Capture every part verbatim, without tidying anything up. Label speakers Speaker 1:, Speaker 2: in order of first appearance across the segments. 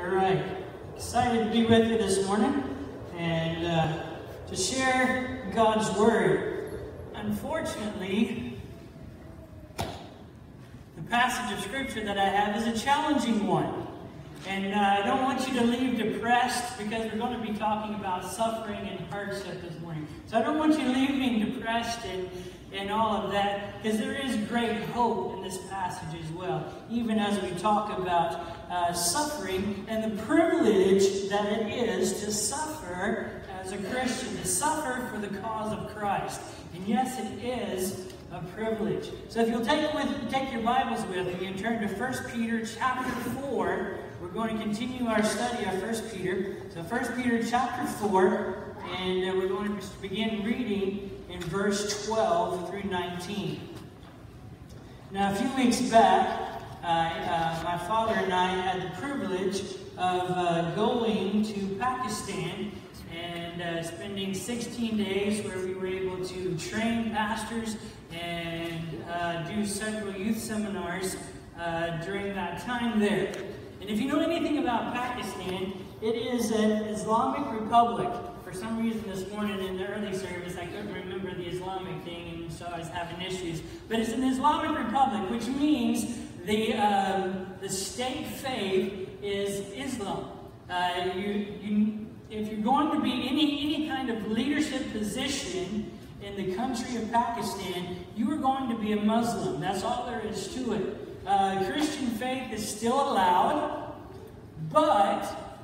Speaker 1: All right. Excited to be with you this morning and uh, to share God's Word. Unfortunately, the passage of Scripture that I have is a challenging one. And uh, I don't want you to leave depressed because we're going to be talking about suffering and hardship this morning. So I don't want you leaving depressed and, and all of that, because there is great hope in this passage as well, even as we talk about uh, suffering and the privilege that it is to suffer as a Christian, to suffer for the cause of Christ. And yes, it is a privilege. So if you'll take with take your Bibles with you and turn to First Peter chapter four, we're going to continue our study of First Peter. So First Peter chapter four, and uh, we're going to begin reading in verse twelve through nineteen. Now, a few weeks back, uh, uh, my father and I had the privilege of uh, going to Pakistan and uh, spending sixteen days where we were able to train pastors and uh, do several youth seminars uh, during that time there. And if you know anything about Pakistan, it is an Islamic republic. For some reason this morning in the early service, I couldn't remember the Islamic thing, and so I was having issues. But it's an Islamic republic, which means the, um, the state faith is Islam. Uh, you, you, if you're going to be any, any kind of leadership position in the country of Pakistan, you are going to be a Muslim. That's all there is to it. Uh, Christian faith is still allowed, but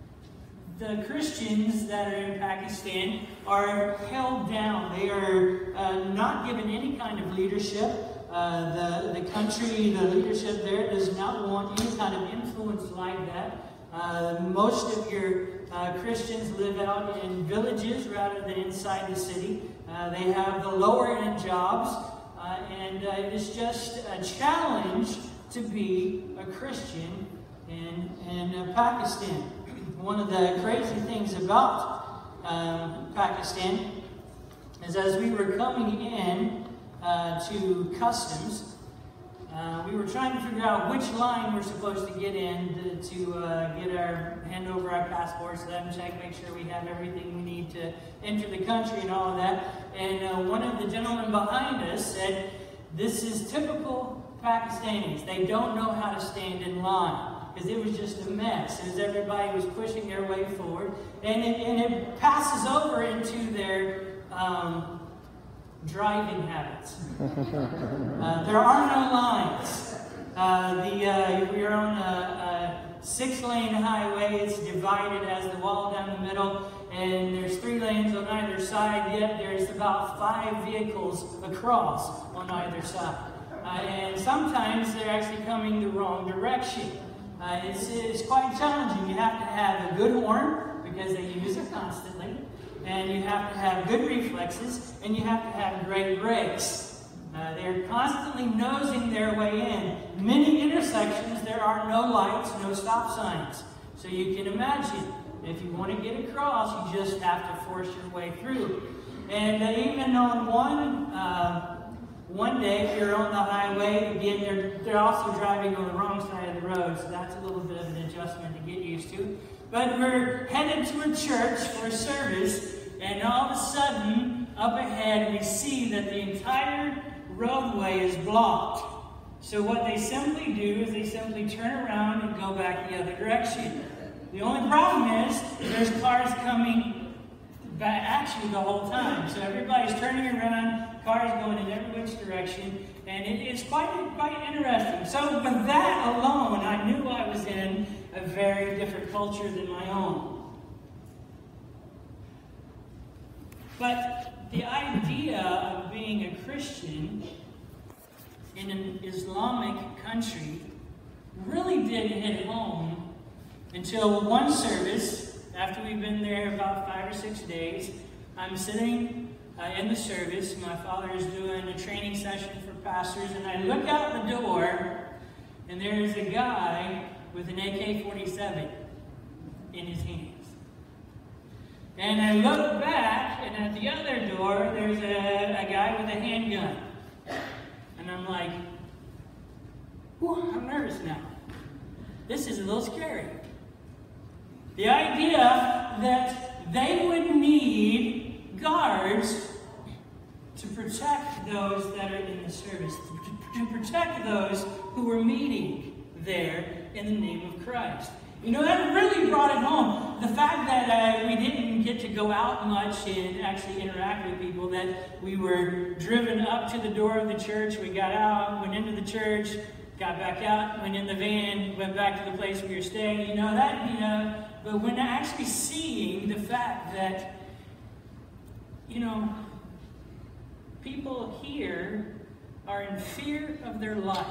Speaker 1: the Christians that are in Pakistan are held down. They are uh, not given any kind of leadership. Uh, the, the country, the leadership there does not want any kind of influence like that. Uh, most of your uh, Christians live out in villages rather than inside the city. Uh, they have the lower end jobs, uh, and uh, it is just a challenge to be a Christian in, in uh, Pakistan. One of the crazy things about um, Pakistan is as we were coming in uh, to customs, Uh, we were trying to figure out which line we're supposed to get in to, to uh, get our, hand over our passports, let them check, make sure we have everything we need to enter the country and all of that. And uh, one of the gentlemen behind us said, this is typical Pakistanis. They don't know how to stand in line, because it was just a mess as everybody was pushing their way forward. And it, and it passes over into their Um, driving habits. Uh, there are no lines. Uh, the, uh, we are on a, a six-lane highway. It's divided as the wall down the middle, and there's three lanes on either side, yet there's about five vehicles across on either side. Uh, and sometimes they're actually coming the wrong direction. Uh, it's, it's quite challenging. You have to have a good horn, because they use it constantly. And you have to have good reflexes, and you have to have great brakes. Uh, they're constantly nosing their way in. Many intersections, there are no lights, no stop signs. So you can imagine, if you want to get across, you just have to force your way through. And uh, even on one, uh, one day, if you're on the highway, again, they're, they're also driving on the wrong side of the road, so that's a little bit of an adjustment to get used to. But we're headed to a church for a service, and all of a sudden, up ahead, we see that the entire roadway is blocked. So what they simply do is they simply turn around and go back the other direction. The only problem is there's cars coming back at you the whole time. So everybody's turning around, cars going in every which direction, and it is quite, quite interesting. So with that alone, I knew I was in a very different culture than my own. But the idea of being a Christian in an Islamic country really did hit home until one service, after we've been there about five or six days. I'm sitting uh, in the service. My father is doing a training session for pastors, and I look out the door, and there is a guy with an A K forty-seven in his hands. And I look back, and at the other door, there's a, a guy with a handgun. And I'm like, whew, I'm nervous now. This is a little scary. The idea that they would need guards to protect those that are in the service, to protect those who were meeting there in the name of Christ. You know, that really brought it home. The fact that uh, we didn't get to go out much and actually interact with people, that we were driven up to the door of the church, we got out, went into the church, got back out, went in the van, went back to the place we were staying, you know, that, you know, but when actually seeing the fact that, you know, people here are in fear of their life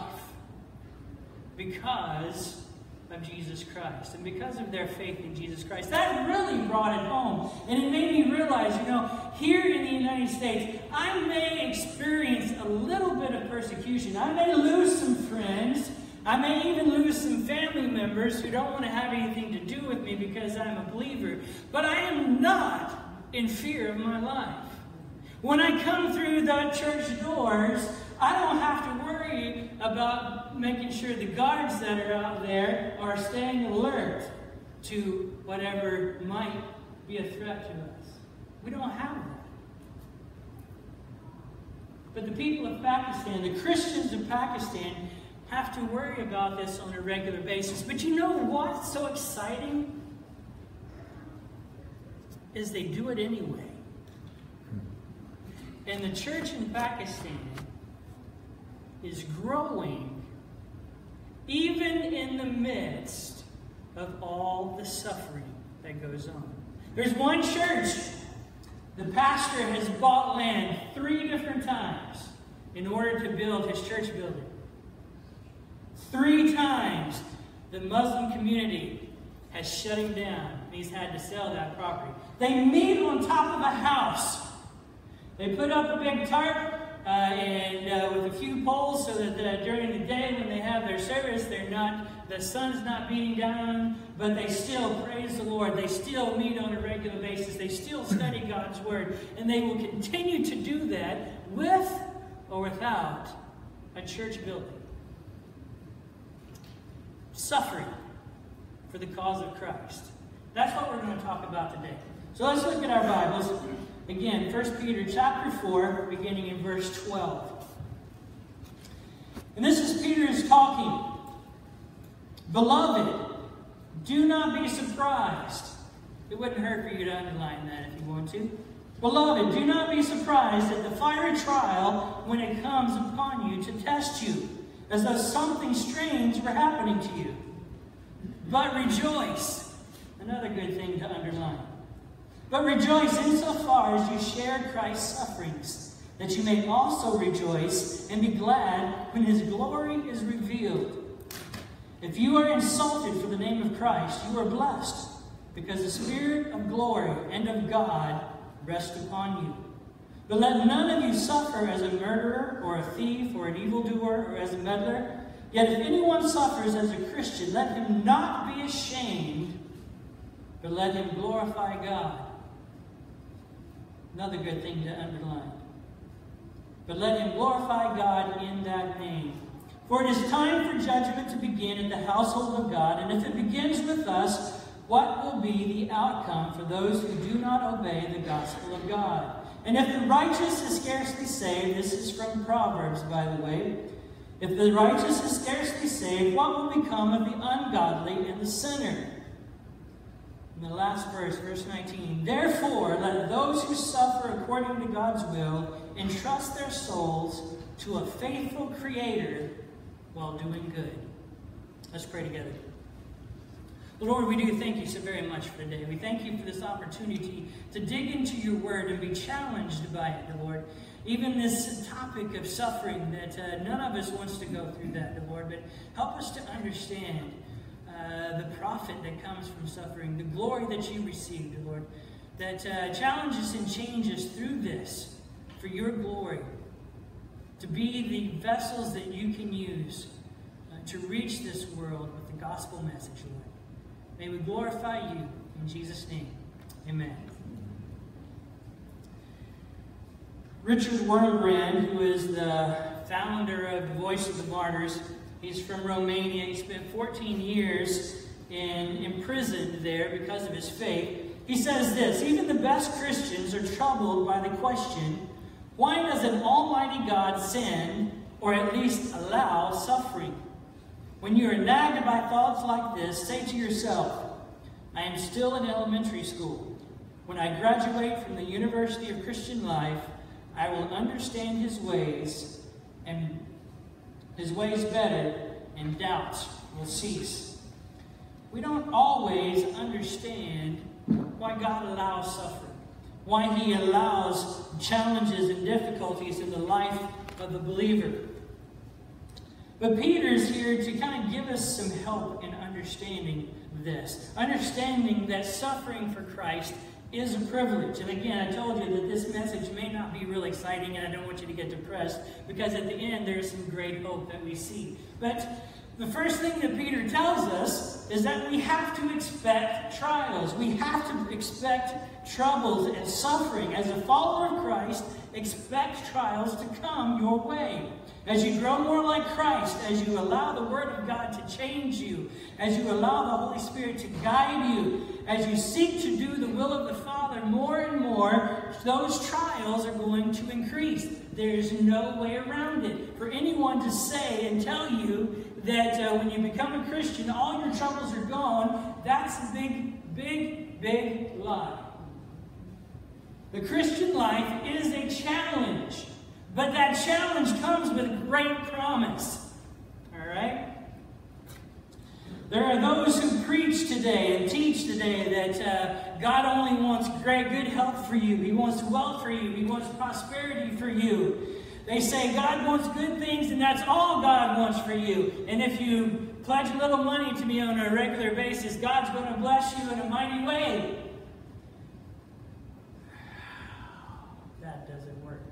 Speaker 1: because of Jesus Christ and because of their faith in Jesus Christ. That really brought it home. And it made me realize, you know, here in the United States, I may experience a little bit of persecution. I may lose some friends. I may even lose some family members who don't want to have anything to do with me because I'm a believer. But I am not in fear of my life. When I come through the church doors, I don't have to worry about making sure the guards that are out there are staying alert to whatever might be a threat to us. We don't have that. But the people of Pakistan, the Christians of Pakistan, have to worry about this on a regular basis. But you know what's so exciting? Is they do it anyway. And the church in Pakistan is growing even in the midst of all the suffering that goes on. There's one church, the pastor has bought land three different times in order to build his church building. Three times the Muslim community has shut him down and he's had to sell that property. They meet on top of a house. They put up a big tarp uh, and uh, with a few poles so that uh, during the day when they have their service, they're not, the sun's not beating down, but they still praise the Lord. They still meet on a regular basis. They still study God's Word. And they will continue to do that with or without a church building. Suffering for the cause of Christ. That's what we're going to talk about today. So let's look at our Bibles. Again, First Peter chapter four, beginning in verse twelve. And this is Peter is talking. Beloved, do not be surprised. It wouldn't hurt for you to underline that if you want to. Beloved, do not be surprised at the fiery trial when it comes upon you to test you, as though something strange were happening to you. But rejoice. Another good thing to underline. But rejoice insofar as you share Christ's sufferings, that you may also rejoice and be glad when his glory is revealed. If you are insulted for the name of Christ, you are blessed, because the Spirit of glory and of God rests upon you. But let none of you suffer as a murderer, or a thief, or an evildoer, or as a meddler. Yet if anyone suffers as a Christian, let him not be ashamed, but let him glorify God. Another good thing to underline. But let him glorify God in that name. For it is time for judgment to begin in the household of God, and if it begins with us, what will be the outcome for those who do not obey the gospel of God? And if the righteous is scarcely saved, this is from Proverbs, by the way. If the righteous is scarcely saved, what will become of the ungodly and the sinner? In the last verse, verse nineteen, therefore, let those who suffer according to God's will entrust their souls to a faithful Creator while doing good. Let's pray together. Lord, we do thank you so very much for today. We thank you for this opportunity to dig into your word and be challenged by it, Lord. Even this topic of suffering that uh, none of us wants to go through that, Lord, but help us to understand uh, the profit that comes from suffering, the glory that you received, Lord, that uh, challenges and changes through this for your glory, to be the vessels that you can use uh, to reach this world with the gospel message, Lord. May we glorify you in Jesus' name. Amen. Richard Wurmbrand, who is the founder of the Voice of the Martyrs, he's from Romania. He spent fourteen years and imprisoned there because of his faith, he says this: even the best Christians are troubled by the question, why does an almighty God send, or at least allow, suffering? When you are nagged by thoughts like this, say to yourself, I am still in elementary school. When I graduate from the University of Christian Life, I will understand his ways, and his ways better, and doubts will cease. We don't always understand why God allows suffering, why he allows challenges and difficulties in the life of the believer. But Peter's here to kind of give us some help in understanding this. Understanding that suffering for Christ is a privilege. And again, I told you that this message may not be real exciting, and I don't want you to get depressed, because at the end there's some great hope that we see. But the first thing that Peter tells us is that we have to expect trials. We have to expect troubles and suffering. As a follower of Christ, expect trials to come your way. As you grow more like Christ, as you allow the Word of God to change you, as you allow the Holy Spirit to guide you, as you seek to do the will of the Father more and more, those trials are going to increase. There's no way around it. For anyone to say and tell you that uh, when you become a Christian, all your troubles are gone, that's a big, big, big lie. The Christian life is a challenge. But that challenge comes with great promise. All right? There are those who preach today and teach today that uh, God only wants great, good health for you. He wants wealth for you. He wants prosperity for you. They say God wants good things, and that's all God wants for you. And if you pledge a little money to me on a regular basis, God's going to bless you in a mighty way. That doesn't work.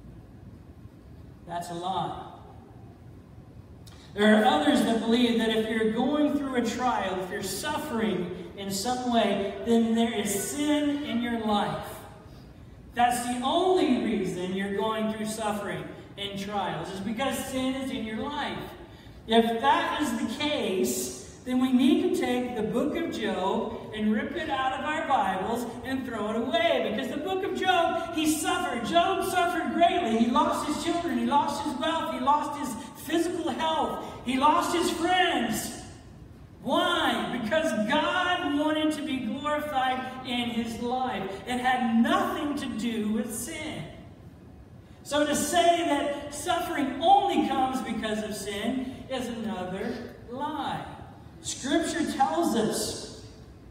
Speaker 1: That's a lie. There are others that believe that if you're going through a trial, if you're suffering in some way, then there is sin in your life. That's the only reason you're going through suffering and trials, is because sin is in your life. If that is the case, then we need to take the book of Job and rip it out of our Bibles and throw it away. Because the book of Job, he suffered. Job suffered greatly. He lost his children. He lost his wealth. He lost his physical health. He lost his friends. Why? Because God wanted to be glorified in his life. It had nothing to do with sin. So to say that suffering only comes because of sin is another lie. Scripture tells us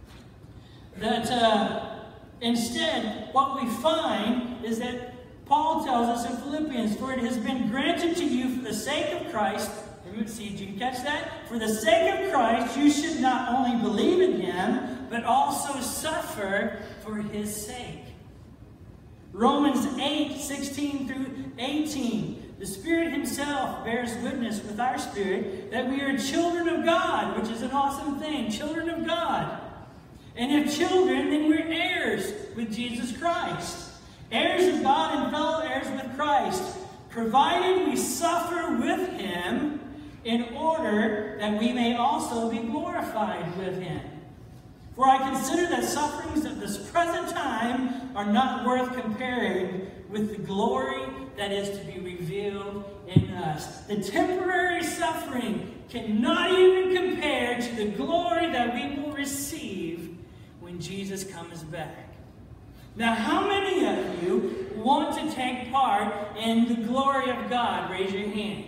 Speaker 1: that uh, instead what we find is that Paul tells us in Philippians, for it has been granted to you for the sake of Christ. See, did you catch that? For the sake of Christ, you should not only believe in him, but also suffer for his sake. Romans eight, sixteen through eighteen. The Spirit himself bears witness with our spirit that we are children of God, which is an awesome thing. Children of God. And if children, then we're heirs with Jesus Christ. Heirs of God and fellow heirs with Christ, provided we suffer with him, in order that we may also be glorified with him. For I consider that sufferings of this present time are not worth comparing with the glory that is to be revealed in us. The temporary suffering cannot even compare to the glory that we will receive when Jesus comes back. Now, how many of you want to take part in the glory of God? Raise your hand.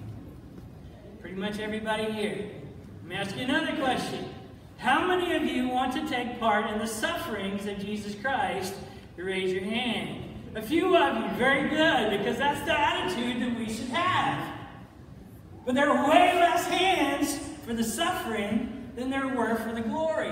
Speaker 1: Pretty much everybody here. Let me ask you another question. How many of you want to take part in the sufferings of Jesus Christ? Raise your hand. A few of you, very good, because that's the attitude that we should have. But there are way less hands for the suffering than there were for the glory.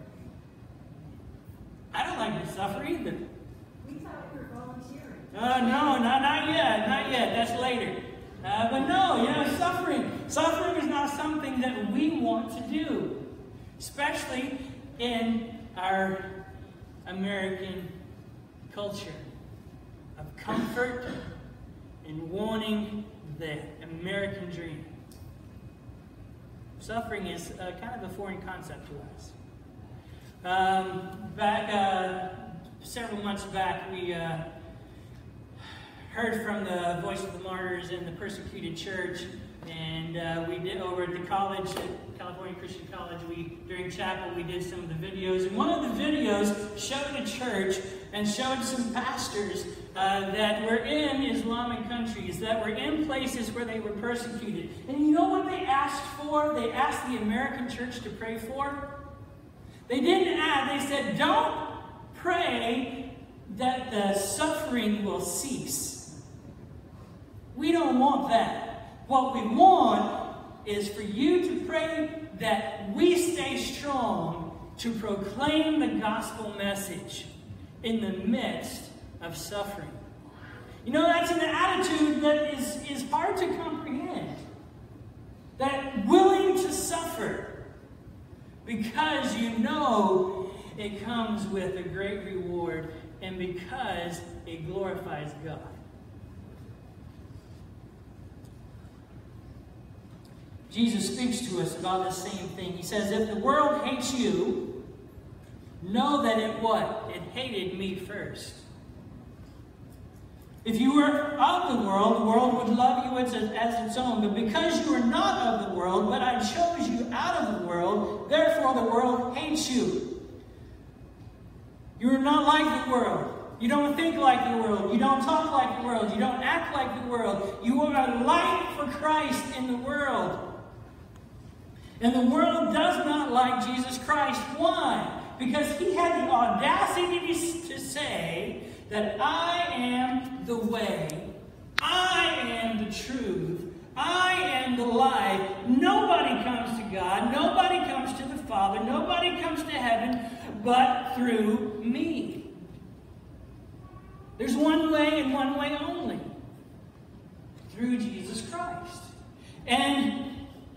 Speaker 1: I don't like the suffer either.
Speaker 2: We thought we were volunteering.
Speaker 1: Uh, no, not, not yet, not yet. That's later. Uh, but no, you know, suffering. Suffering is not something that we want to do. Especially in our American culture of comfort and wanting the American dream. Suffering is uh, kind of a foreign concept to us. Um, back uh, several months back, we uh, heard from the Voice of the Martyrs in the persecuted church, and uh, we did over at the college, at California Christian College. We during chapel we did some of the videos, and one of the videos showed a church and showed some pastors uh, that were in Islamic countries, that were in places where they were persecuted. And you know what they asked for? They asked the American church to pray for. They didn't add. They said, "Don't pray that the suffering will cease." We don't want that. What we want is for you to pray that we stay strong to proclaim the gospel message in the midst of suffering. You know, that's an attitude that is, is hard to comprehend. That willing to suffer because you know it comes with a great reward and because it glorifies God. Jesus speaks to us about the same thing. He says, if the world hates you, know that it what? It hated me first. If you were of the world, the world would love you as, as its own. But because you are not of the world, but I chose you out of the world, therefore the world hates you. You are not like the world. You don't think like the world. You don't talk like the world. You don't act like the world. You are a light for Christ in the world. And the world does not like Jesus Christ. Why? Because he had the audacity to say that I am the way, I am the truth, I am the life. Nobody comes to God, nobody comes to the Father, nobody comes to heaven but through me. There's one way and one way only, through Jesus Christ. And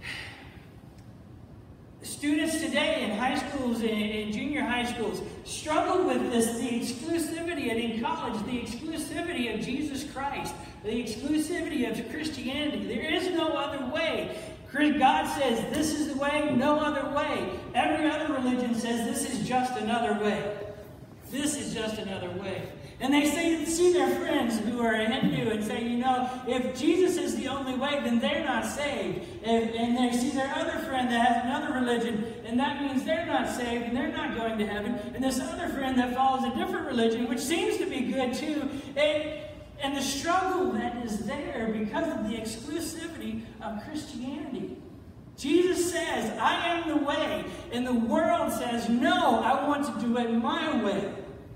Speaker 1: students today in high schools and in junior high schools struggle with this, the exclusivity, and in college, the exclusivity of Jesus Christ, the exclusivity of Christianity. There is no other way. God says this is the way, no other way. Every other religion says this is just another way. This is just another way. And they say, see their friends who are Hindu and say, you know, if Jesus is the only way, then they're not saved. If, and they see their other friend that has another religion, and that means they're not saved and they're not going to heaven. And this other friend that follows a different religion, which seems to be good too. And, and the struggle that is there because of the exclusivity of Christianity. Jesus says, I am the way. And the world says, no, I want to do it my way.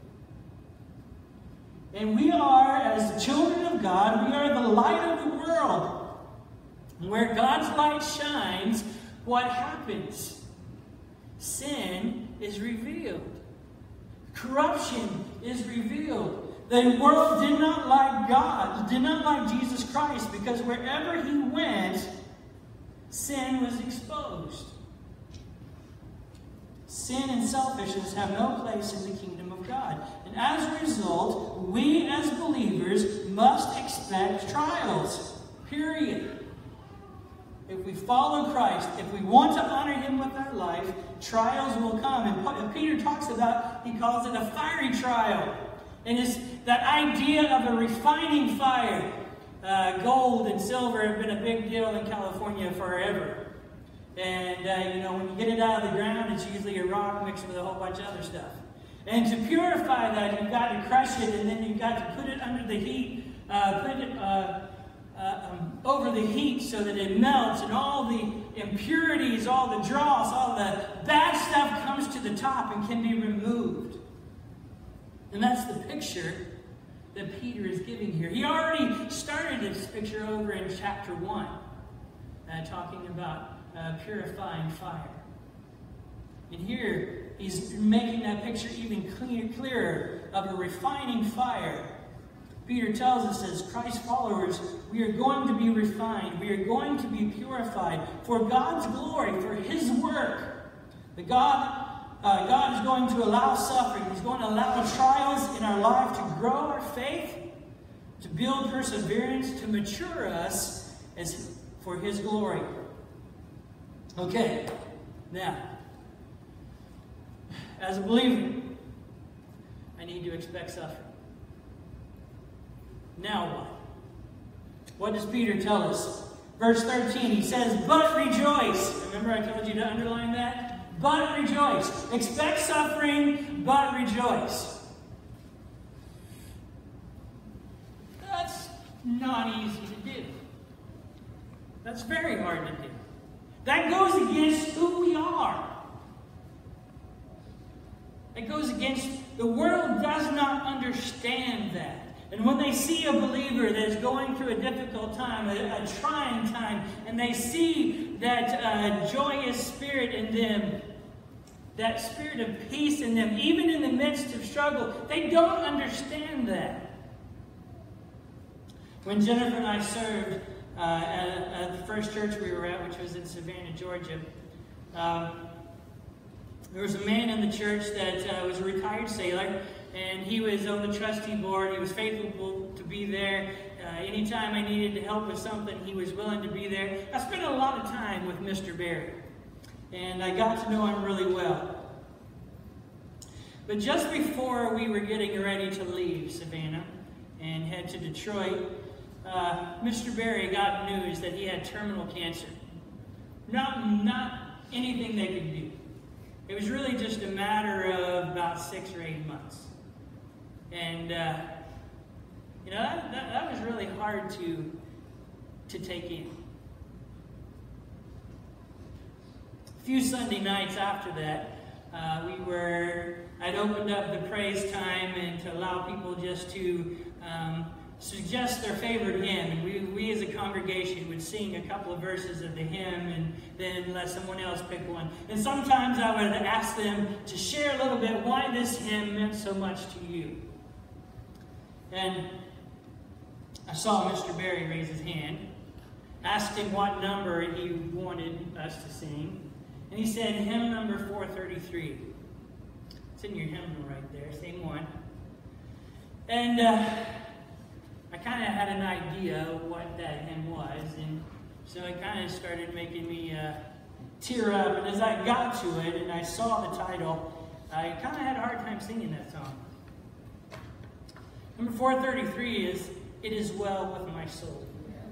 Speaker 1: And we are, as children of God, we are the light of the world. Where God's light shines, what happens? Sin is revealed. Corruption is revealed. The world did not like God, did not like Jesus Christ, because wherever he went, sin was exposed. Sin and selfishness have no place in the kingdom of God. And as a result, we as believers must expect trials. Period. If we follow Christ, if we want to honor him with our life, trials will come. And Peter talks about, he calls it a fiery trial. And it's that idea of a refining fire. Uh, gold and silver have been a big deal in California forever. And, uh, you know, when you get it out of the ground, it's usually a rock mixed with a whole bunch of other stuff. And to purify that, you've got to crush it, and then you've got to put it under the heat, uh, put it uh, uh, um, over the heat so that it melts, and all the impurities, all the dross, all the bad stuff comes to the top and can be removed. And that's the picture that Peter is giving here. He already started this picture over in chapter one, uh, talking about uh, purifying fire. And here, he's making that picture even clear, clearer of a refining fire. Peter tells us as Christ followers, we are going to be refined. We are going to be purified for God's glory, for his work. The God, uh, God is going to allow suffering. He's going to allow trials in our life to grow our faith, to build perseverance, to mature us as for his glory. Okay, now, as a believer, I need to expect suffering. Now what? What does Peter tell us? Verse thirteen, he says, but rejoice. Remember I told you to underline that? But rejoice. Expect suffering, but rejoice. That's not easy to do. That's very hard to do. That goes against who we are. That goes against, the world does not understand that. And when they see a believer that is going through a difficult time, a, a trying time, and they see that uh, joyous spirit in them, that spirit of peace in them, even in the midst of struggle, they don't understand that. When Jennifer and I served uh, at, at the first church we were at, which was in Savannah, Georgia, um, there was a man in the church that uh, was a retired sailor, and he was on the trustee board. He was faithful to be there. Uh, anytime I needed help with something, he was willing to be there. I spent a lot of time with Mister Barry, and I got to know him really well. But just before we were getting ready to leave Savannah and head to Detroit, uh, Mister Barry got news that he had terminal cancer. Not, not anything they could do. It was really just a matter of about six or eight months. And, uh, you know, that, that, that was really hard to, to take in. A few Sunday nights after that, uh, we were, I'd opened up the praise time and to allow people just to um, suggest their favorite hymn. And we, we as a congregation would sing a couple of verses of the hymn and then let someone else pick one. And sometimes I would ask them to share a little bit why this hymn meant so much to you. And I saw Mister Barry raise his hand, asked him what number he wanted us to sing, and he said, hymn number four thirty-three. It's in your hymnal right there, same one. And uh, I kind of had an idea of what that hymn was, and so it kind of started making me uh, tear up. And as I got to it and I saw the title, I kind of had a hard time singing that song. Number four thirty-three is, It Is Well With My Soul.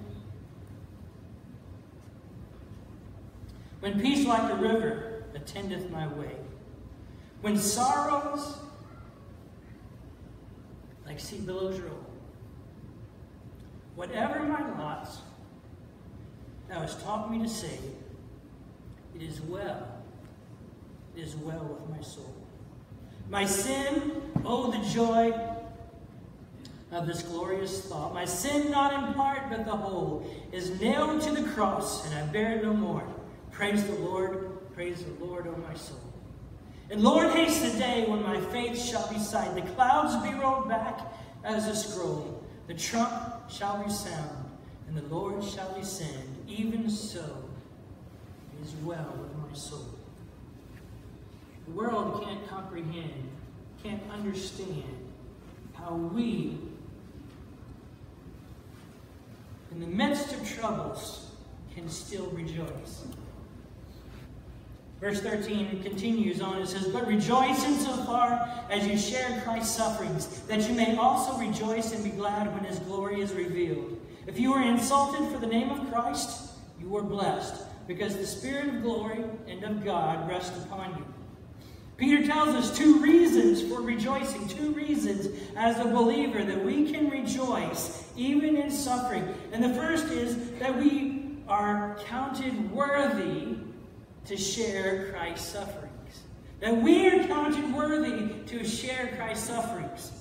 Speaker 1: When peace like a river attendeth my way, when sorrows like sea billows roll, whatever my lots, thou hast taught me to say, it is well, it is well with my soul. My sin, oh the joy of this glorious thought. My sin not in part but the whole is nailed to the cross, and I bear it no more. Praise the Lord, praise the Lord, O my soul. And Lord, haste the day when my faith shall be sight, the clouds be rolled back as a scroll, the trump shall resound, and the Lord shall descend. Even so, it is well with my soul. The world can't comprehend, can't understand how we, in the midst of troubles, can still rejoice. Verse thirteen continues on. It says, but rejoice insofar as you share Christ's sufferings, that you may also rejoice and be glad when his glory is revealed. If you are insulted for the name of Christ, you are blessed, because the Spirit of glory and of God rests upon you. Peter tells us two reasons for rejoicing, two reasons as a believer that we can rejoice even in suffering. And the first is that we are counted worthy to share Christ's sufferings. That we are counted worthy to share Christ's sufferings.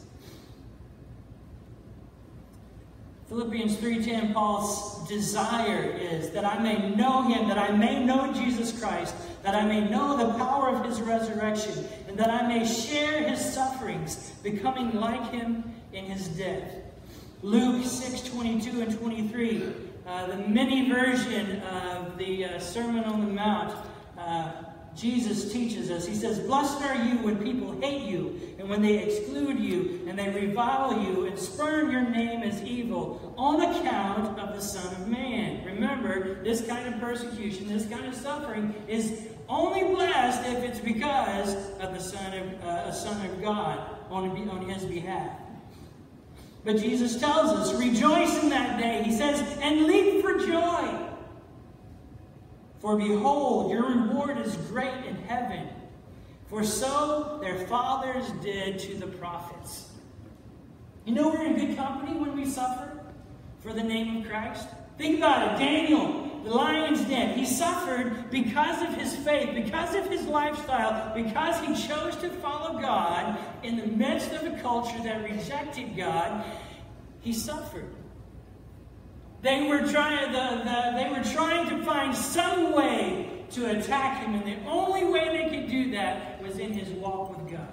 Speaker 1: Philippians three ten, Paul's desire is that I may know him, that I may know Jesus Christ, that I may know the power of his resurrection, and that I may share his sufferings, becoming like him in his death. Luke six twenty-two and twenty-three, uh, the mini version of the uh, Sermon on the Mount. Uh, Jesus teaches us. He says, "Blessed are you when people hate you, and when they exclude you, and they revile you, and spurn your name as evil, on account of the Son of Man." Remember, this kind of persecution, this kind of suffering is only blessed if it's because of the Son of, uh, a Son of God on, on his behalf. But Jesus tells us, rejoice in that day. He says, and leap for joy. For behold, your reward is great in heaven. For so their fathers did to the prophets. You know we're in good company when we suffer for the name of Christ? Think about it. Daniel, the lion's den. He suffered because of his faith, because of his lifestyle, because he chose to follow God in the midst of a culture that rejected God. He suffered. They were trying. The, the, they were trying to find some way to attack him, and the only way they could do that was in his walk with God.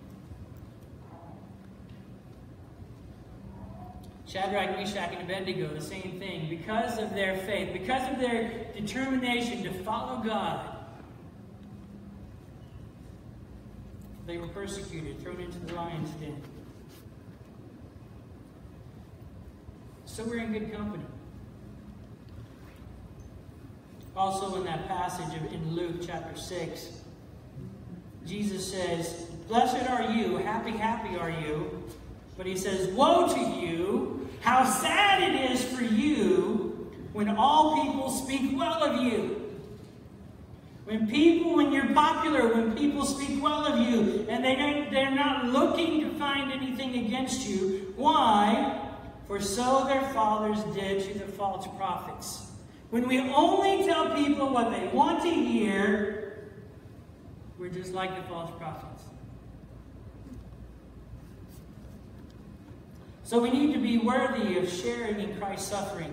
Speaker 1: Shadrach, Meshach, and Abednego, the same thing. Because of their faith, because of their determination to follow God, they were persecuted, thrown into the lion's den. So we're in good company. Also in that passage of, in Luke chapter six, Jesus says, "Blessed are you, happy, happy are you." But he says, "Woe to you, how sad it is for you when all people speak well of you." When people, when you're popular, when people speak well of you, and they don't, they're not looking to find anything against you. Why? For so their fathers did to the false prophets. When we only tell people what they want to hear, we're just like the false prophets. So we need to be worthy of sharing in Christ's suffering.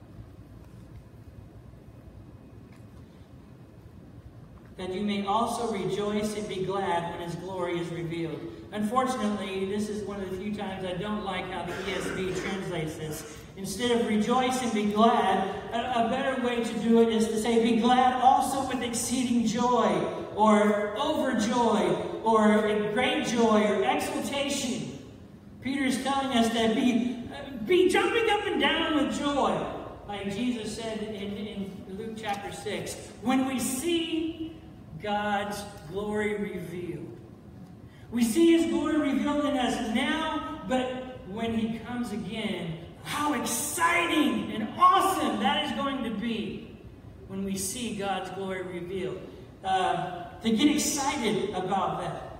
Speaker 1: That you may also rejoice and be glad when his glory is revealed. Unfortunately, this is one of the few times I don't like how the E S V translates this. Instead of rejoice and be glad, a, a better way to do it is to say, be glad also with exceeding joy, or overjoy, or great joy, or exultation. Peter is telling us that be, be jumping up and down with joy. Like Jesus said in, in Luke chapter six, when we see God's glory revealed. We see his glory revealed in us now, but when he comes again, how exciting and awesome that is going to be when we see God's glory revealed. Uh, to get excited about that.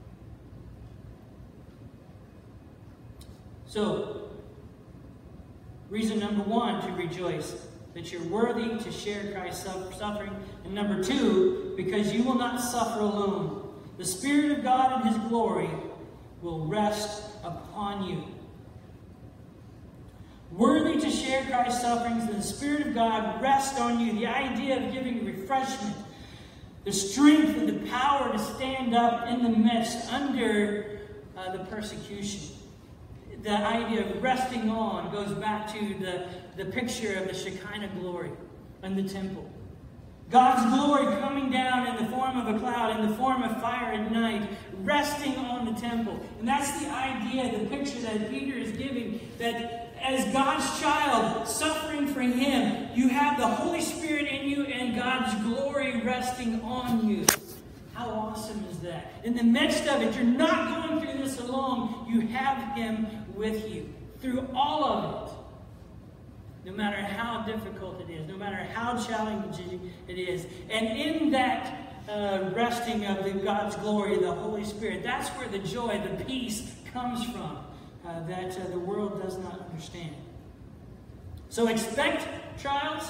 Speaker 1: So, reason number one to rejoice, that you're worthy to share Christ's suffering. And number two, because you will not suffer alone. The Spirit of God in his glory will rest upon you. Worthy to share Christ's sufferings, and the Spirit of God rest on you. The idea of giving refreshment, the strength and the power to stand up in the midst under uh, the persecution. The idea of resting on goes back to the, the picture of the Shekinah glory in the temple. God's glory coming down in the form of a cloud, in the form of fire at night, resting on the temple. And that's the idea, the picture that Peter is giving, that as God's child suffering for him, you have the Holy Spirit in you and God's glory resting on you. How awesome is that? In the midst of it, you're not going through this alone. You have him with you through all of it. No matter how difficult it is, no matter how challenging it is. And in that uh, resting of the God's glory, the Holy Spirit, that's where the joy, the peace comes from uh, that uh, the world does not understand. So expect trials.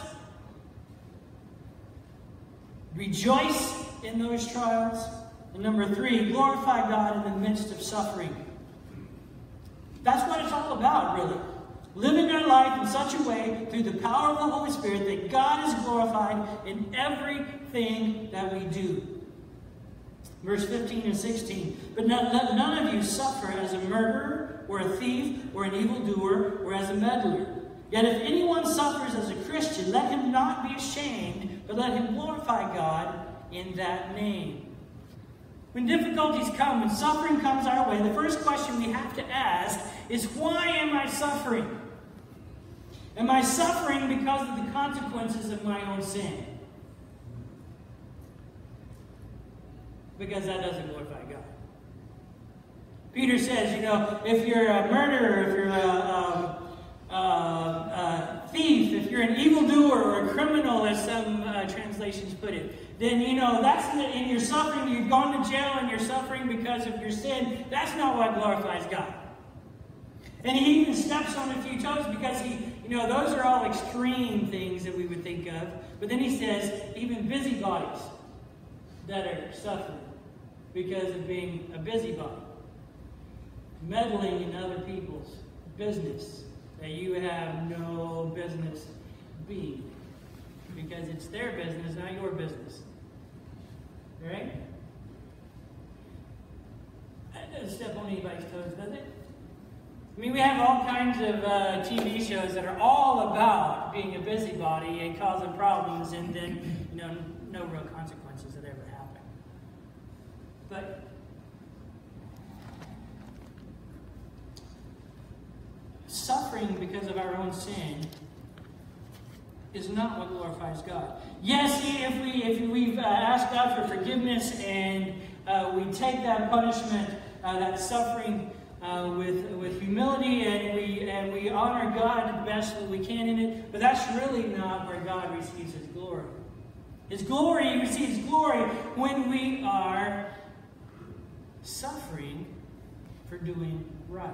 Speaker 1: Rejoice in those trials. And number three, glorify God in the midst of suffering. That's what it's all about, really. Living our life in such a way, through the power of the Holy Spirit, that God is glorified in everything that we do. Verse fifteen and sixteen. But let none of you suffer as a murderer, or a thief, or an evildoer, or as a meddler. Yet if anyone suffers as a Christian, let him not be ashamed, but let him glorify God in that name. When difficulties come, when suffering comes our way, the first question we have to ask is, why am I suffering? Am I suffering because of the consequences of my own sin? Because that doesn't glorify God. Peter says, you know, if you're a murderer, if you're a, a, a, a thief, if you're an evildoer or a criminal, as some uh, translations put it, then, you know, that's the, and you're suffering, you've gone to jail and you're suffering because of your sin. That's not what glorifies God. And he even steps on a few toes because he, you know, those are all extreme things that we would think of. But then he says, even busybodies that are suffering because of being a busybody, meddling in other people's business that you have no business being, because it's their business, not your business. Right? That doesn't step on anybody's toes, does it? I mean, we have all kinds of uh, T V shows that are all about being a busybody and causing problems, and then, you know, no real consequences that ever happen. But suffering because of our own sin is not what glorifies God. Yes, if we if we've uh, asked God for forgiveness and uh, we take that punishment, uh, that suffering, uh, with with humility, and we and we honor God the best that we can in it, but that's really not where God receives His glory. His glory He receives glory when we are suffering for doing right.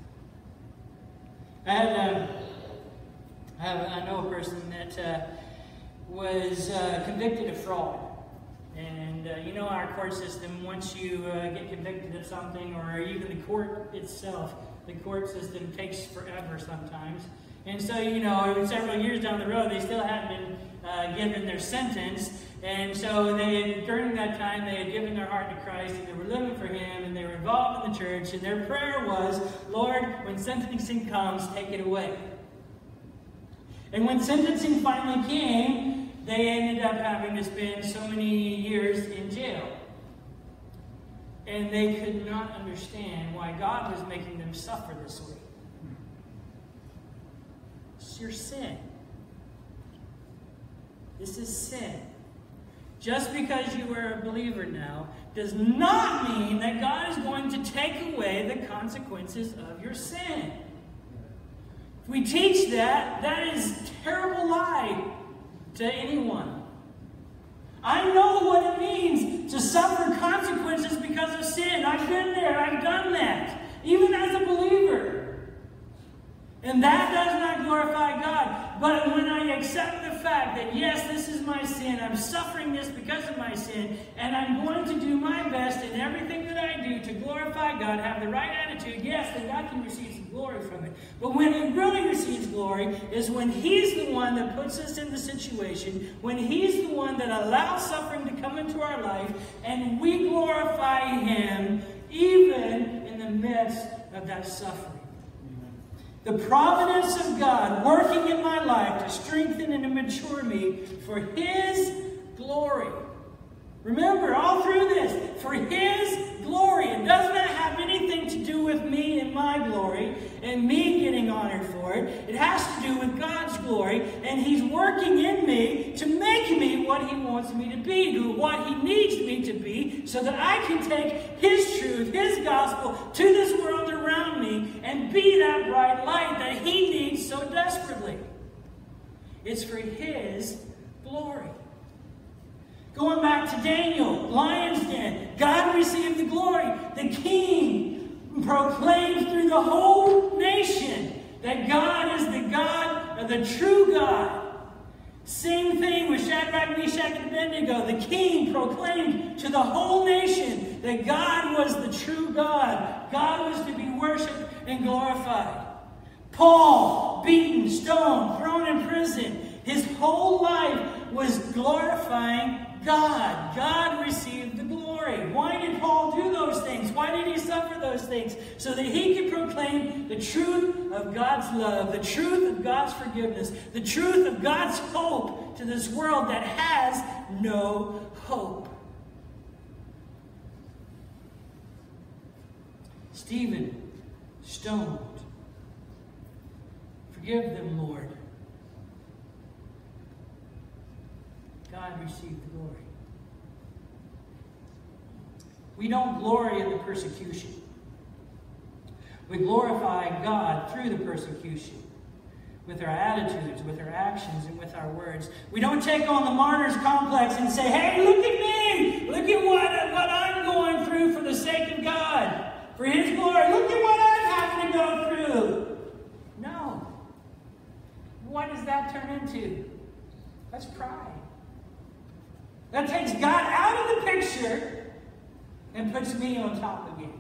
Speaker 1: I had um, I, have, I know a person that uh, was uh, convicted of fraud. And uh, you know our court system, once you uh, get convicted of something, or even the court itself, the court system takes forever sometimes. And so, you know, several years down the road, they still haven't been uh, given their sentence. And so they had, during that time, they had given their heart to Christ, and they were living for Him, and they were involved in the church, and their prayer was, Lord, when sentencing comes, take it away. And when sentencing finally came, they ended up having to spend so many years in jail. And they could not understand why God was making them suffer this way. It's your sin. This is sin. Just because you are a believer now does not mean that God is going to take away the consequences of your sin. If we teach that, that is a terrible lie to anyone. I know what it means to suffer consequences because of sin. I've been there. I've done that. Even as a believer. And that does not glorify God. But when I accept the fact that, yes, this is my sin, I'm suffering this because of my sin, and I'm going to do my best in everything that I do to glorify God, have the right attitude, yes, then God can receive some glory from it. But when He really receives glory is when He's the one that puts us in the situation, when He's the one that allows suffering to come into our life, and we glorify Him even in the midst of that suffering. The providence of God working in my life to strengthen and to mature me for His glory. Remember, all through this, for His glory. It does not have anything to do with me and my glory and me getting honored for it. It has to do with God's glory, and He's working in me to make me what He wants me to be, to what He needs me to be, so that I can take His truth, His gospel to this world around me and be that bright light that He needs so desperately. It's for His glory. Going back to Daniel, lion's den, God received the glory. The king proclaimed through the whole nation that God is the God, or the true God. Same thing with Shadrach, Meshach, and Abednego. The king proclaimed to the whole nation that God was the true God. God was to be worshipped and glorified. Paul, beaten, stoned, thrown in prison. His whole life was glorifying God. God received the glory. Why did Paul do those things? Why did he suffer those things? So that he could proclaim the truth of God's love, the truth of God's forgiveness, the truth of God's hope to this world that has no hope. Stephen, stoned. Forgive them, Lord. God received the glory. We don't glory in the persecution. We glorify God through the persecution, with our attitudes, with our actions, and with our words. We don't take on the martyr's complex and say, hey, look at me! Look at what, what I'm going through for the sake of God, for His glory. Look at what I'm having to go through. No. What does that turn into? That's pride. That takes God out of the picture and puts me on top again.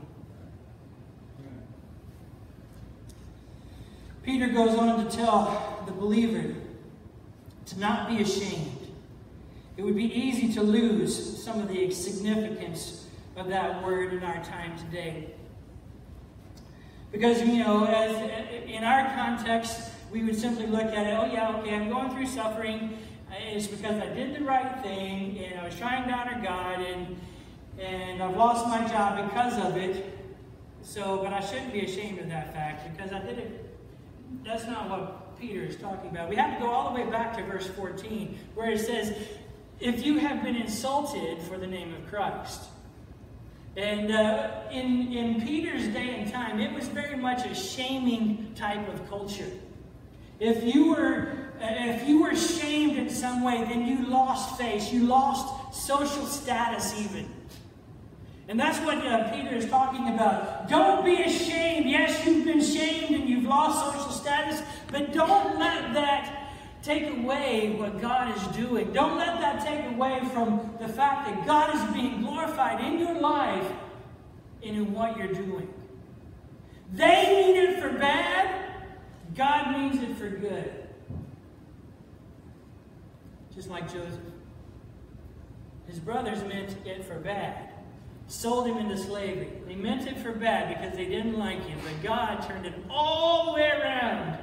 Speaker 1: Peter goes on to tell the believer to not be ashamed. It would be easy to lose some of the significance of that word in our time today. Because, you know, as in our context, we would simply look at it, oh yeah, okay, I'm going through suffering. It's because I did the right thing, and I was trying to honor God, and, and I've lost my job because of it. So, but I shouldn't be ashamed of that fact, because I did it. That's not what Peter is talking about. We have to go all the way back to verse fourteen, where it says, if you have been insulted for the name of Christ. And uh, in, in Peter's day and time, it was very much a shaming type of culture. If you were, if you were shamed in some way, then you lost face. You lost social status even. And that's what uh, Peter is talking about. Don't be ashamed. Yes, you've been shamed and you've lost social status, but don't let that take away what God is doing. Don't let that take away from the fact that God is being glorified in your life and in what you're doing. They mean it for bad. God means it for good. Just like Joseph. His brothers meant it for bad. Sold him into slavery. They meant it for bad because they didn't like him. But God turned it all the way around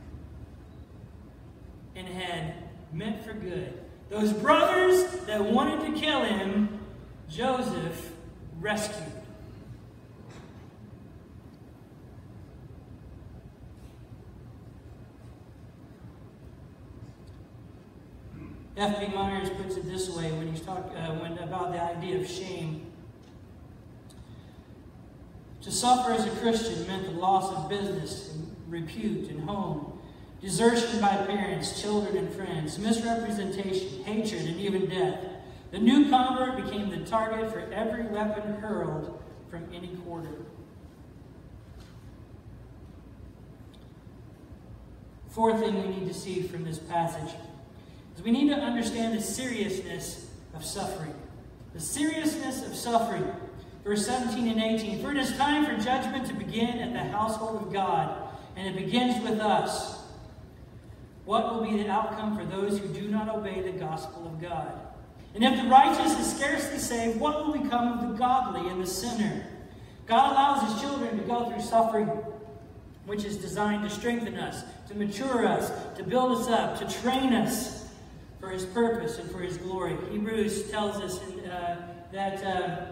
Speaker 1: and had meant for good. Those brothers that wanted to kill him, Joseph rescued. F B Myers puts it this way when he's talking uh, when, about the idea of shame. To suffer as a Christian meant the loss of business, and repute, and home, desertion by parents, children, and friends, misrepresentation, hatred, and even death. The new convert became the target for every weapon hurled from any quarter. Fourth thing we need to see from this passage is we need to understand the seriousness of suffering. The seriousness of suffering. Verse seventeen and eighteen, for it is time for judgment to begin at the household of God, and it begins with us. What will be the outcome for those who do not obey the gospel of God? And if the righteous is scarcely saved, what will become of the godly and the sinner? God allows His children to go through suffering, which is designed to strengthen us, to mature us, to build us up, to train us for His purpose and for His glory. Hebrews tells us in, uh, that uh,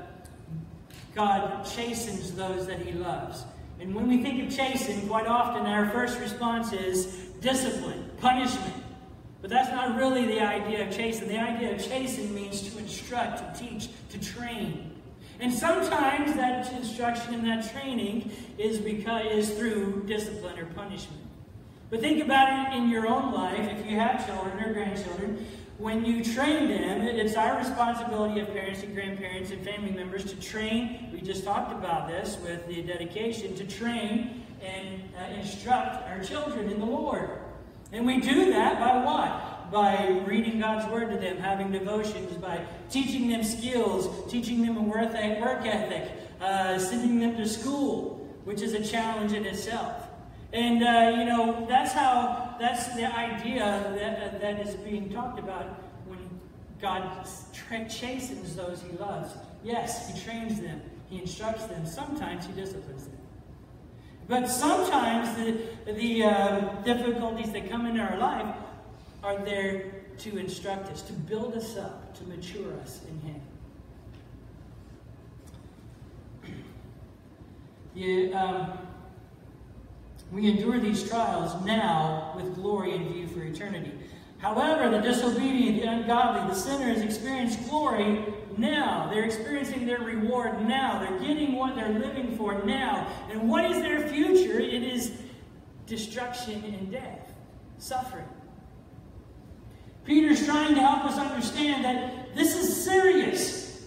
Speaker 1: God chastens those that He loves. And when we think of chasten, quite often our first response is discipline, punishment. But that's not really the idea of chasten. The idea of chasten means to instruct, to teach, to train. And sometimes that instruction and that training is, because, is through discipline or punishment. But think about it in your own life. If you have children or grandchildren, when you train them, it's our responsibility of parents and grandparents and family members to train. We just talked about this with the dedication, to train and uh, instruct our children in the Lord. And we do that by what? By reading God's Word to them, having devotions, by teaching them skills, teaching them a work ethic, uh, sending them to school, which is a challenge in itself. And, uh, you know, that's how, that's the idea that, uh, that is being talked about when God chastens those He loves. Yes, He trains them. He instructs them. Sometimes He disciplines them. But sometimes the, the uh, difficulties that come into our life are there to instruct us, to build us up, to mature us in Him. You, um, we endure these trials now with glory in view for eternity. However, the disobedient, the ungodly, the sinners experience glory now. They're experiencing their reward now. They're getting what they're living for now. And what is their future? It is destruction and death, suffering. Peter's trying to help us understand that this is serious.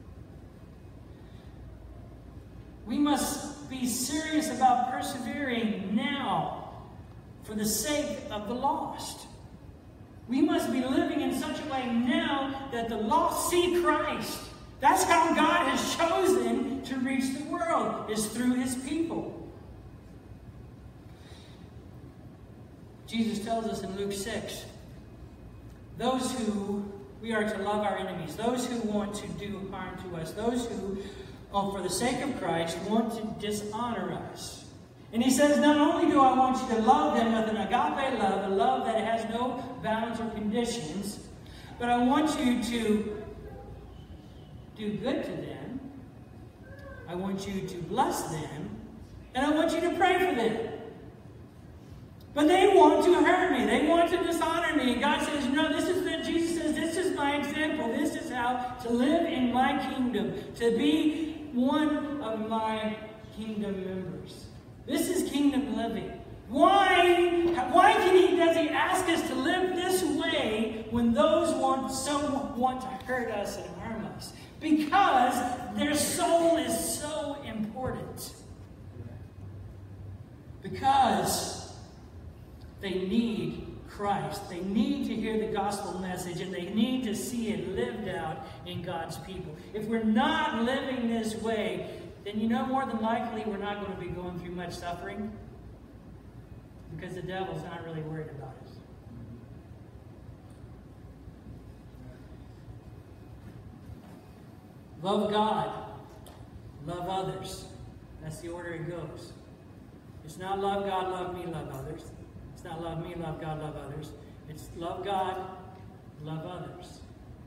Speaker 1: We must be serious about persevering now for the sake of the lost. We must be living in such a way now that the lost see Christ. That's how God has chosen to reach the world, is through his people. Jesus tells us in Luke six, those who, we are to love our enemies, those who want to do harm to us, those who, oh, for the sake of Christ, want to dishonor us. And he says, not only do I want you to love them with an agape love, a love that has no bounds or conditions, but I want you to do good to them. I want you to bless them. And I want you to pray for them. But they want to hurt me. They want to dishonor me. And God says, no, this is that Jesus says, this is my example. This is how to live in my kingdom, to be one of my kingdom members. This is kingdom living. Why, why can he, does he ask us to live this way when those want, so want to hurt us and harm us? Because their soul is so important. Because they need Christ. They need to hear the gospel message, and they need to see it lived out in God's people. If we're not living this way, then you know more than likely we're not going to be going through much suffering, because the devil's not really worried about us. Love God. Love others. That's the order it goes. It's not love God, love me, love others. It's not love me, love God, love others. It's love God, love others.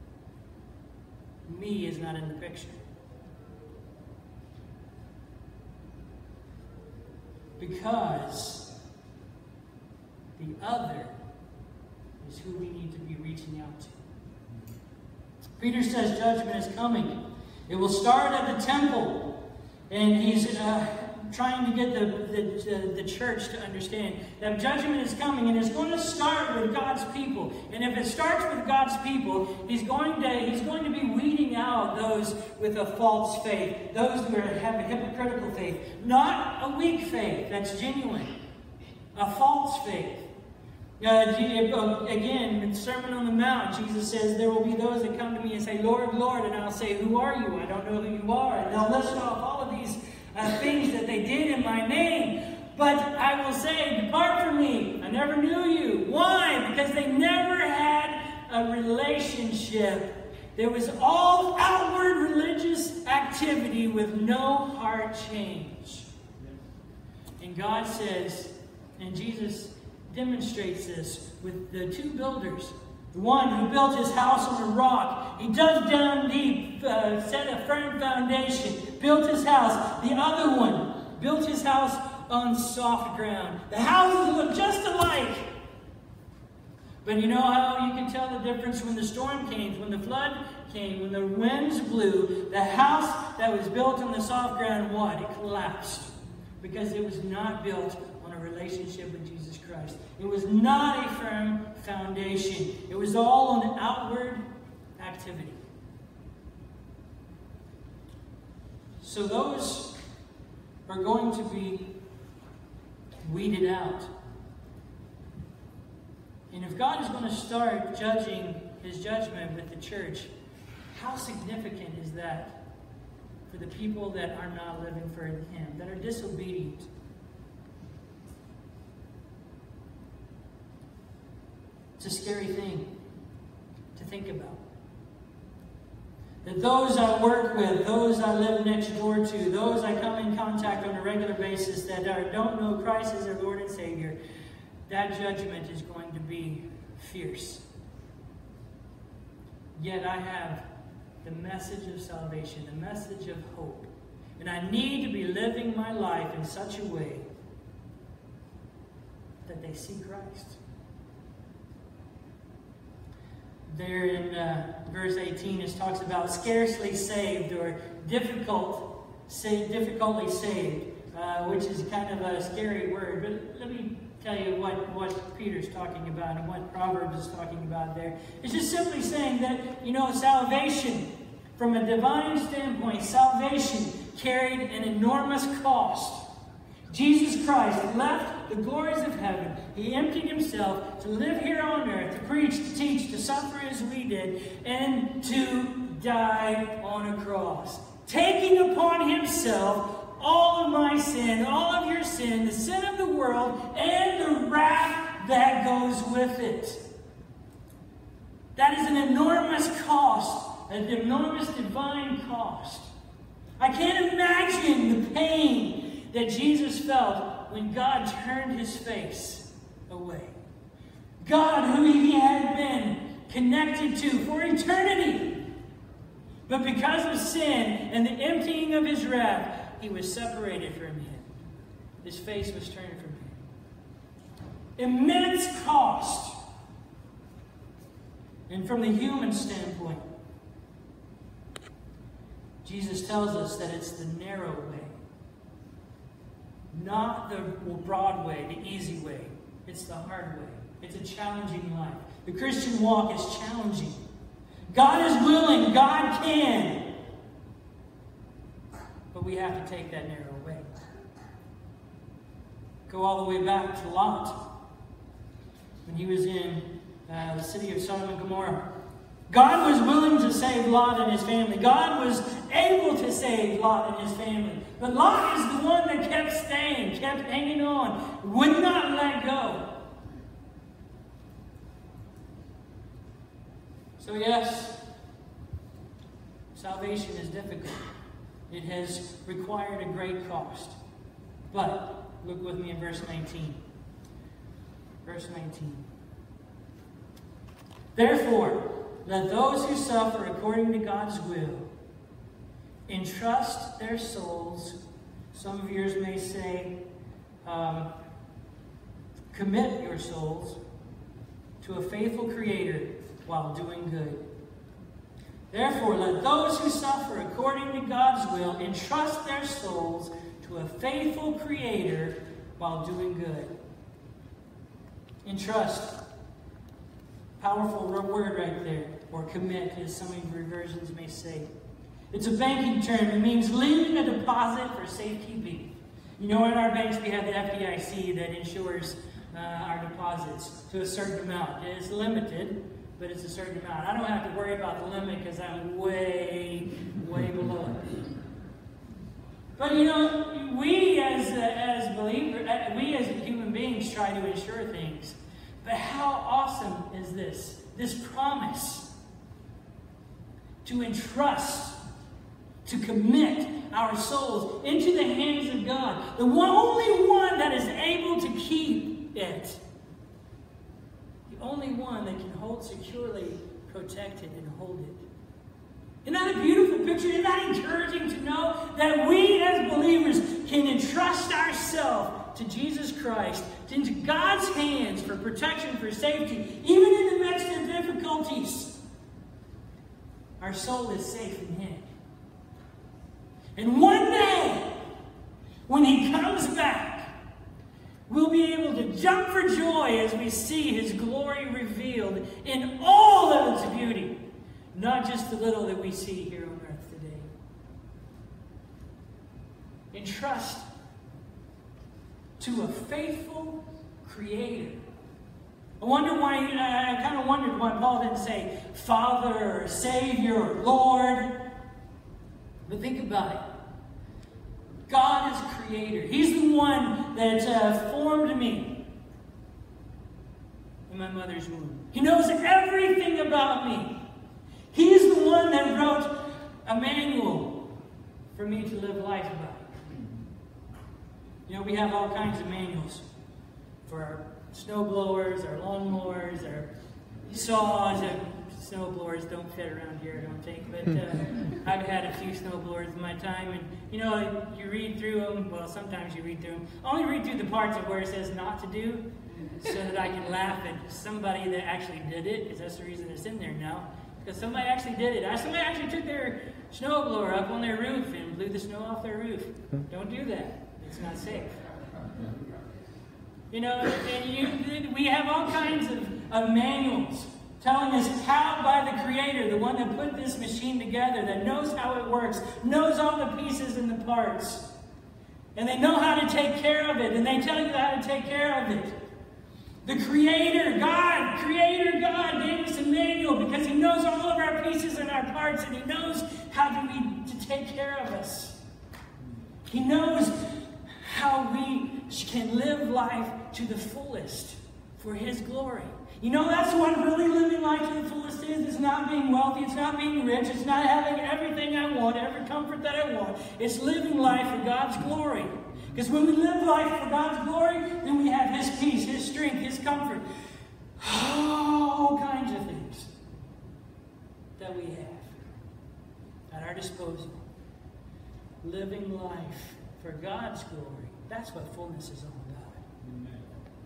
Speaker 1: Me is not in the picture. Because the other is who we need to be reaching out to. Peter says judgment is coming. It will start at the temple. And he's uh, trying to get the, the, the, the church to understand that judgment is coming, and it's going to start with God's people. And if it starts with God's people, he's going to, he's going to be weeding out those with a false faith, those who are, have a hypocritical faith, not a weak faith that's genuine, a false faith. Uh, again, in the Sermon on the Mount, Jesus says, there will be those that come to me and say, Lord, Lord, and I'll say, who are you? I don't know who you are. And they'll list off all of these uh, things that they did in my name. But I will say, depart from me. I never knew you. Why? Because they never had a relationship. There was all outward religious activity with no heart change. And God says, and Jesus demonstrates this with the two builders. The one who built his house on a rock. He dug down deep, uh, set a firm foundation, built his house. The other one built his house on soft ground. The houses look just alike. But you know how you can tell the difference when the storm came, when the flood came, when the winds blew? The house that was built on the soft ground, what? It collapsed. Because it was not built on a relationship with Jesus Christ. It was not a firm foundation. It was all on outward activity. So those are going to be weeded out. And if God is going to start judging his judgment with the church, how significant is that for the people that are not living for him, that are disobedient? It's a scary thing to think about. That those I work with, those I live next door to, those I come in contact on a regular basis that are, don't know Christ as their Lord and Savior, that judgment is going to be fierce. Yet I have the message of salvation, the message of hope. And I need to be living my life in such a way that they see Christ. There in uh, verse eighteen, it talks about scarcely saved or difficult, say, difficultly saved, uh, which is kind of a scary word. But let me tell you what, what Peter's talking about and what Proverbs is talking about there. It's just simply saying that, you know, salvation, from a divine standpoint, salvation carried an enormous cost. Jesus Christ left the glories of heaven. He emptied himself to live here on earth, to preach, to teach, to suffer as we did, and to die on a cross. Taking upon himself all of my sin, all of your sin, the sin of the world, and the wrath that goes with it. That is an enormous cost, an enormous divine cost. I can't imagine the pain that Jesus felt when God turned his face away. God, who he had been connected to for eternity. But because of sin and the emptying of his wrath, he was separated from him. His face was turned from him. Immense cost. And from the human standpoint, Jesus tells us that it's the narrow way. Not the broad way, the easy way. It's the hard way. It's a challenging life. The Christian walk is challenging. God is willing. God can. But we have to take that narrow way. Go all the way back to Lot. When he was in uh, the city of Sodom and Gomorrah. God was willing to save Lot and his family. God was able to save Lot and his family. But Lot is the one that kept staying, kept hanging on, would not let go. So yes, salvation is difficult. It has required a great cost. But look with me in verse nineteen. Verse nineteen. Therefore, let those who suffer according to God's will entrust their souls. Some of yours may say, um, commit your souls to a faithful Creator while doing good. Therefore, let those who suffer according to God's will entrust their souls to a faithful Creator while doing good. Entrust. Powerful word right there. Or commit, as some of your versions may say. It's a banking term. It means leaving a deposit for safekeeping. You know, in our banks we have the F D I C that insures uh, our deposits to a certain amount. It's limited, but it's a certain amount. I don't have to worry about the limit because I'm way, way below it. But you know, we as uh, as believers, uh, we as human beings try to insure things. But how awesome is this? This promise to entrust, to commit our souls into the hands of God. The one, only one that is able to keep it. The only one that can hold securely, protect it, and hold it. Isn't that a beautiful picture? Isn't that encouraging to know that we as believers can entrust ourselves to Jesus Christ, into God's hands for protection, for safety, even in the midst of difficulties? Our soul is safe in Him. And one day, when He comes back, we'll be able to jump for joy as we see His glory revealed in all of its beauty, not just the little that we see here on earth today. Entrust to a faithful Creator. I wonder why, I kind of wondered why Paul didn't say Father or Savior or Lord. But think about it. God is Creator. He's the one that uh, formed me in my mother's womb. He knows everything about me. He's the one that wrote a manual for me to live life by. You know, we have all kinds of manuals for our snow blowers, our lawn mowers, our saws, our snowblowers don't fit around here, I don't think. But uh, I've had a few snowblowers in my time, and you know, you read through them. Well, sometimes you read through them. I only read through the parts of where it says not to do, so that I can laugh at somebody that actually did it, because that's the reason it's in there now. Because somebody actually did it. Somebody actually took their snowblower up on their roof and blew the snow off their roof. Don't do that. It's not safe. You know, and you, we have all kinds of, of manuals telling us how by the Creator, the one that put this machine together, that knows how it works, knows all the pieces and the parts. And they know how to take care of it, and they tell you how to take care of it. The Creator, God, Creator God gave us a manual because He knows all of our pieces and our parts, and He knows how to, be, to take care of us. He knows how we can live life to the fullest for His glory. You know, that's what really living life to the fullest is. It's not being wealthy. It's not being rich. It's not having everything I want, every comfort that I want. It's living life for God's glory. Because when we live life for God's glory, then we have His peace, His strength, His comfort. All kinds of things that we have at our disposal. Living life for God's glory. That's what fullness is all about. Amen.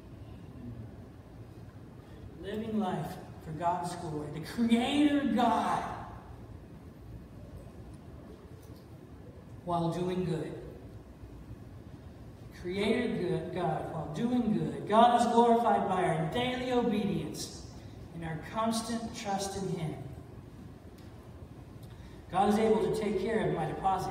Speaker 1: Living life for God's glory. The Creator God, while doing good. Creator God, while doing good. God is glorified by our daily obedience and our constant trust in Him. God is able to take care of my deposit.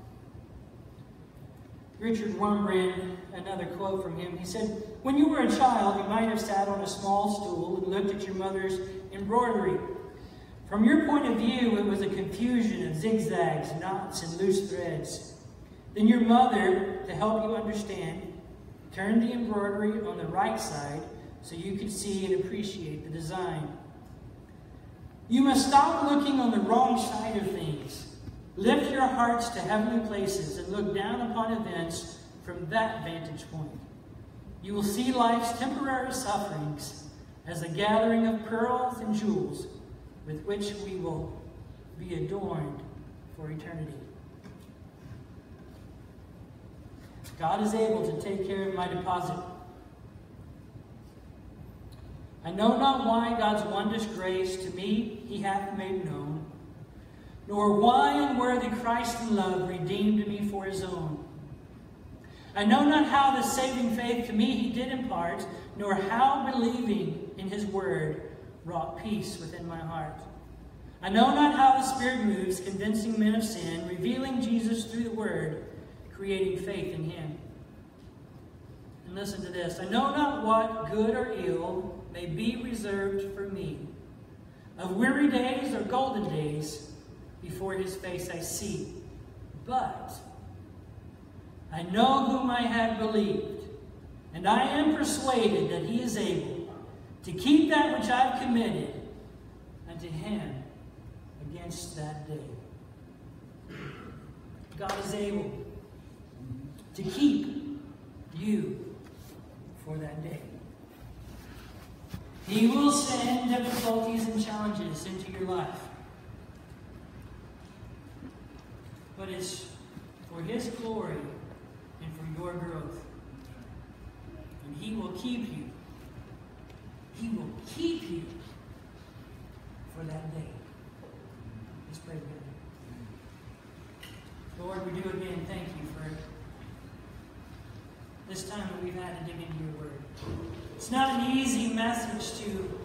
Speaker 1: Richard Wurmbrand, another quote from him, he said, "When you were a child, you might have sat on a small stool and looked at your mother's embroidery. From your point of view, it was a confusion of zigzags, knots, and loose threads. Then your mother, to help you understand, turned the embroidery on the right side so you could see and appreciate the design. You must stop looking on the wrong side of things. Lift your hearts to heavenly places and look down upon events from that vantage point. You will see life's temporary sufferings as a gathering of pearls and jewels with which we will be adorned for eternity." God is able to take care of my deposit. I know not why God's wondrous grace to me He hath made known, nor why unworthy Christ in love redeemed me for His own. I know not how the saving faith to me He did impart, nor how believing in His word wrought peace within my heart. I know not how the Spirit moves, convincing men of sin, revealing Jesus through the word, creating faith in Him. And listen to this. I know not what good or ill may be reserved for me. Of weary days or golden days, before His face I see. But I know whom I have believed, and I am persuaded that He is able to keep that which I've committed unto Him against that day. God is able to keep you for that day. He will send difficulties and challenges into your life. But it's for His glory and for your growth. And He will keep you. He will keep you for that day. Let's pray together. Lord, we do again thank You for this time that we've had to dig into Your word. It's not an easy message to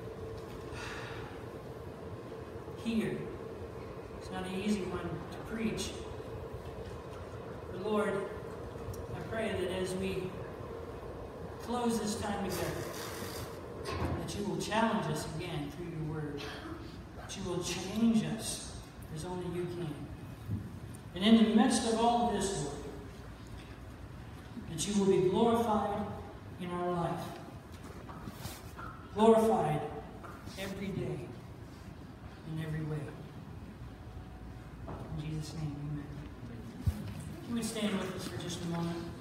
Speaker 1: hear. It's not an easy one to preach. But Lord, I pray that as we close this time together, that You will challenge us again through Your word. That You will change us as only You can. And in the midst of all of this, Lord, that You will be glorified in our life. Glorified every day, in every way. In Jesus' name, amen. You would stand with us for just a moment.